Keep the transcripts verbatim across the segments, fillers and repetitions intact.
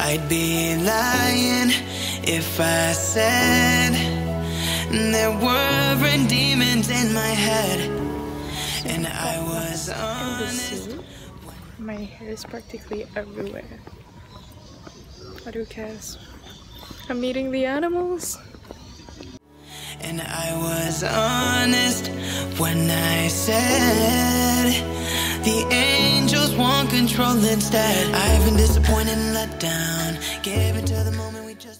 I'd be lying if I said there weren't demons in my head, and I was honest. My hair is practically everywhere. But who cares? I'm meeting the animals. And I was honest when I said the angels want control instead. I've been disappointed and let down. Gave it to the moment we just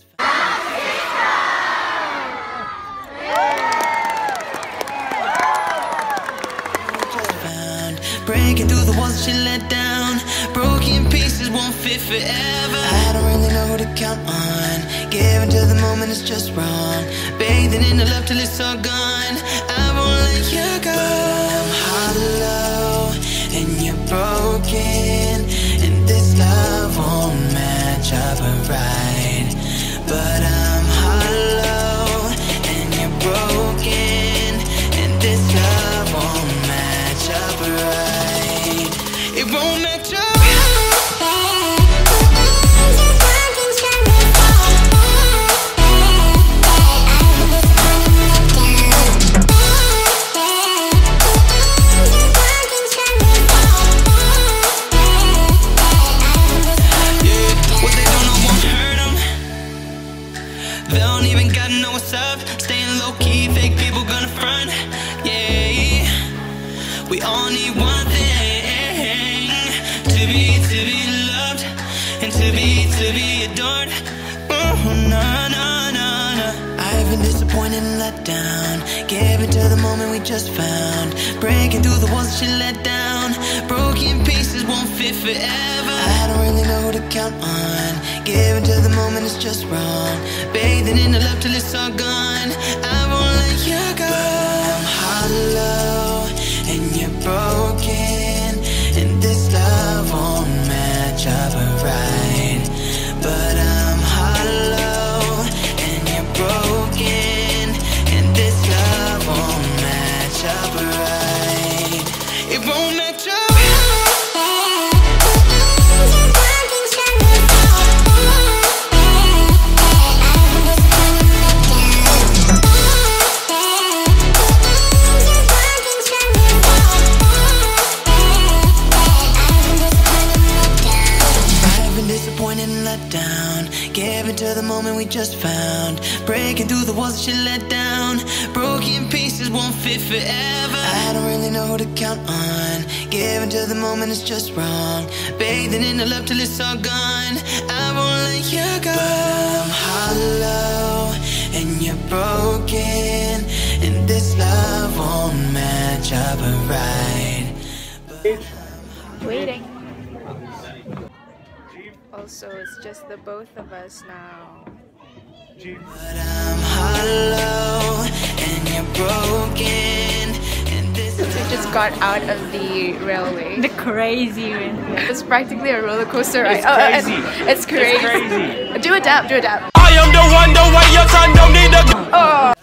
found. Breaking through the walls she let down. Broken pieces won't fit forever. I don't really know who to count on. Giving to the moment is just wrong. Bathing in the love till it's all gone. I won't let you go. But I'm hollow and you're broken, and this love won't match up right. But I'm hollow and you're broken, and this love won't match up right. It won't match up. They don't even gotta know what's up. Staying low-key, fake people gonna front. Yeah, we all need one thing: to be, to be loved, and to be, to be adored. Oh, no, no, no, no. I've been disappointed and let down. Giving to the moment we just found. Breaking through the walls she let down. Broken pieces won't fit forever. I don't really know who to count on. Giving to the moment is just wrong. Bathing in the love till it's all gone. I won't let you go. But I'm hollow and you're broken, and this love won't match up right. But I'm hollow and you're broken, and this love won't match up right. It won't match up. Giving to the moment we just found. Breaking through the walls she let down. Broken pieces won't fit forever. I don't really know who to count on. Giving to the moment is just wrong. Bathing in the love till it's all gone. I won't let you go. But I'm hollow and you're broken, and this love won't match up right. Waiting. Also, it's just the both of us now. But I'm hollow and you're broken, and this We just got out of the railway. The crazy one. It's practically a roller coaster ride. It's crazy. Oh, it's crazy. It's crazy. Do a dap, do a dap. I am the one, the way your son don't need a. Oh.